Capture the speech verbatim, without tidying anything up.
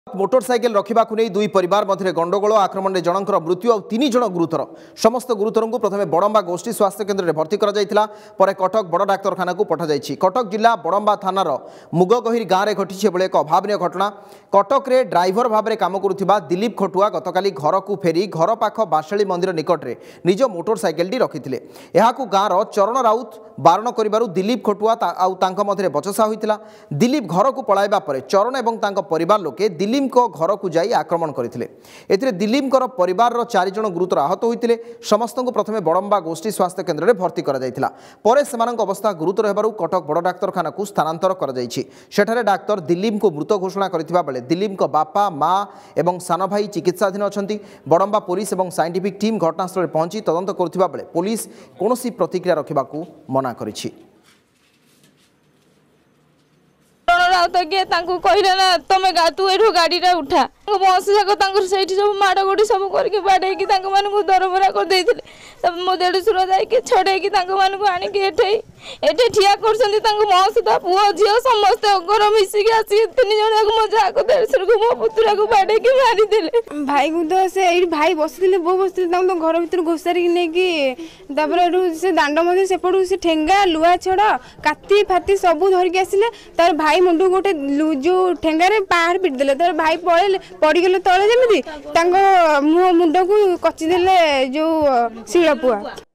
Motorcycle रखा दुई परिवार मध्य गंडगोल आक्रमण में जनकर मृत्यु और तीन जन गुरुतर समस्त गुरुतर को प्रथम बड़म्बा गोष्ठी स्वास्थ्य केन्द्र में भर्ती कर कटक बड़ डाक्तखाना को पठाई। कटक जिला बड़म्बा थानार मुगगहिर गाँव में घटी एक अभावन घटना। कटक रे ड्राइवर भाव में काम करुवा दिलीप खटुआ गतकाली घर को फेरी घर पाख बाशाली मंदिर निकट में निज मोटरसाइकेल रखिते। गाँव चरण राउत बारण कर दिलीप खटुआ मध्य बचसा होता। दिलीप घर को पलाइबा परे चरण एवं तांको परिवार लोके दिलीप को घर को जाई आक्रमण करथिले। एथिरे दिलीप परिवार चार जन गुरुतर आहत होते। समस्त को प्रथम बड़म्बा गोष्ठी स्वास्थ्य केन्द्र में भर्ती कर परे सेमानक अवस्था गुरुतर हेबारु कटक बड़ डाक्तखाना को स्थानांतर कर सेठारे डाक्तर दिलीप को मृत घोषणा करथिबा बेले दिलीप को बापा माँ एवं सान भाई चिकित्साधीन अछंती। बड़म्बा पुलिस एवं साइंटिफिक टीम घटनास्थल में पहुंची तदंत करथिबा बेले पुलिस कोनोसी प्रतिक्रिया रखिबाकू मना करिछि। कहले ना तुम तू ये गाड़ी उठा बस जाक सब माड़ गोड़ी सब करके बाड़े दरमरा कर मो देढ़शुर जाकि छड़े आणिक एटे ठिया कर पुओ झी समस्त मिसिक आसिक तीन जन मो जा को देढ़शुर को मो पुतुरा को बाड़े मारिदे भाई को तो से भाई बसते बो बसते तो घर भर घोषारिक नहीं से दांड मध्य सेपटू से ठेंगा लुआ छड़ काती फाती सब धरिक आसिले तार भाई मुंडू गोटे जो ठेंगारे पाहाड़ पिटिदेले तार भाई पड़े पड़गले तले जमी मुंड को कचिदेले जो शिलपुआ।